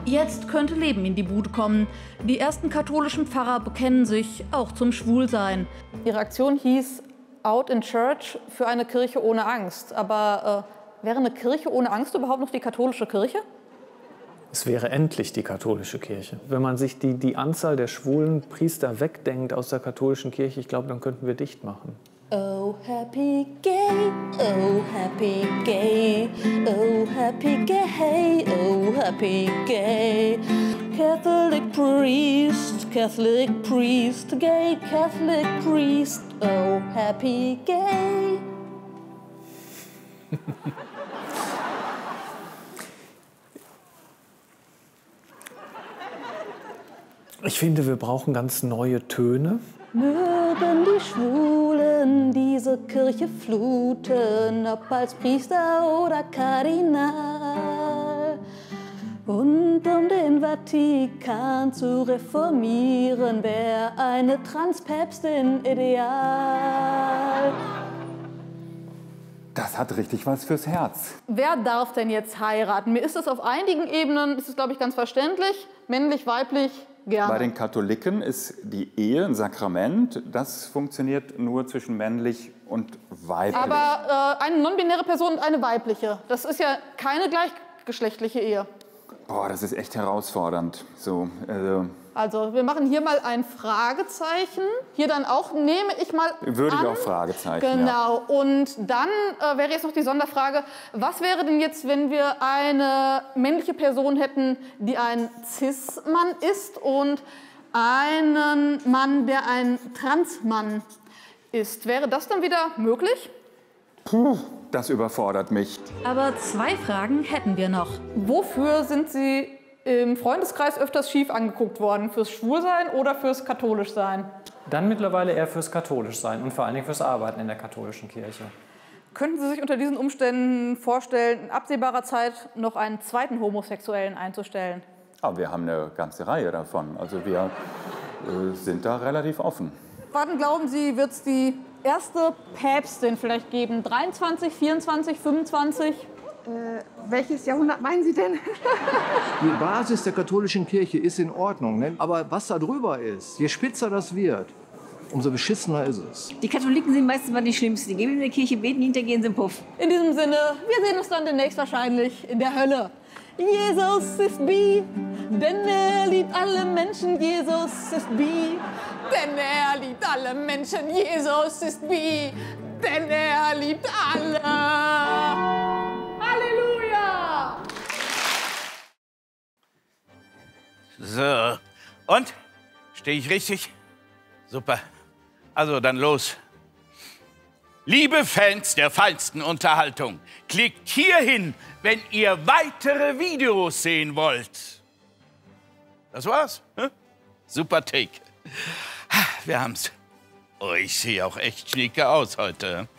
Jetzt könnte Leben in die Bude kommen. Die ersten katholischen Pfarrer bekennen sich auch zum Schwulsein. Ihre Aktion hieß Out in Church für eine Kirche ohne Angst. Aber wäre eine Kirche ohne Angst überhaupt noch die katholische Kirche? Es wäre endlich die katholische Kirche. Wenn man sich die Anzahl der schwulen Priester wegdenkt aus der katholischen Kirche, ich glaube, dann könnten wir dicht machen. Oh happy gay, oh happy gay, oh happy gay, oh happy gay. Catholic priest, gay Catholic priest, oh happy gay. Ich finde, wir brauchen ganz neue Töne. Mögen die Schwulen diese Kirche fluten, ob als Priester oder Kardinal. Und um den Vatikan zu reformieren, wäre eine Transpäpstin ideal. Das hat richtig was fürs Herz. Wer darf denn jetzt heiraten? Mir ist es auf einigen Ebenen, ist es, glaube ich, ganz verständlich. Männlich, weiblich, gerne. Bei den Katholiken ist die Ehe ein Sakrament. Das funktioniert nur zwischen männlich und weiblich. Aber eine non-binäre Person und eine weibliche, das ist ja keine gleichgeschlechtliche Ehe. Boah, das ist echt herausfordernd. So, also wir machen hier mal ein Fragezeichen. Hier dann auch, nehme ich mal würde ich an. auch Fragezeichen. Genau. Ja. Und dann wäre jetzt noch die Sonderfrage, was wäre denn jetzt, wenn wir eine männliche Person hätten, die ein Cis-Mann ist und einen Mann, der ein Trans-Mann ist? Wäre das dann wieder möglich? Puh, das überfordert mich. Aber 2 Fragen hätten wir noch. Wofür sind Sie im Freundeskreis öfters schief angeguckt worden? Fürs Schwulsein oder fürs Katholischsein? Dann mittlerweile eher fürs Katholischsein und vor allen Dingen fürs Arbeiten in der katholischen Kirche. Könnten Sie sich unter diesen Umständen vorstellen, in absehbarer Zeit noch einen zweiten Homosexuellen einzustellen? Aber wir haben eine ganze Reihe davon. Also wir sind da relativ offen. Wann glauben Sie, wird es die erste Päpstin vielleicht geben? 23, 24, 25? Welches Jahrhundert meinen Sie denn? Die Basis der katholischen Kirche ist in Ordnung, ne? Aber was da drüber ist, je spitzer das wird, umso beschissener ist es. Die Katholiken sind meistens mal die Schlimmsten. Die gehen in der Kirche, beten, hinterher gehen sie im Puff. In diesem Sinne, wir sehen uns dann demnächst wahrscheinlich in der Hölle. Jesus ist bi, denn er liebt alle Menschen. Jesus ist bi, denn er liebt alle Menschen. Jesus ist bi, denn er liebt alle. Halleluja! So, und? Stehe ich richtig? Super. Also dann los. Liebe Fans der feinsten Unterhaltung, klickt hierhin, wenn ihr weitere Videos sehen wollt. Das war's? Hm? Super Take. Wir haben's. Oh, ich sehe auch echt schnieke aus heute.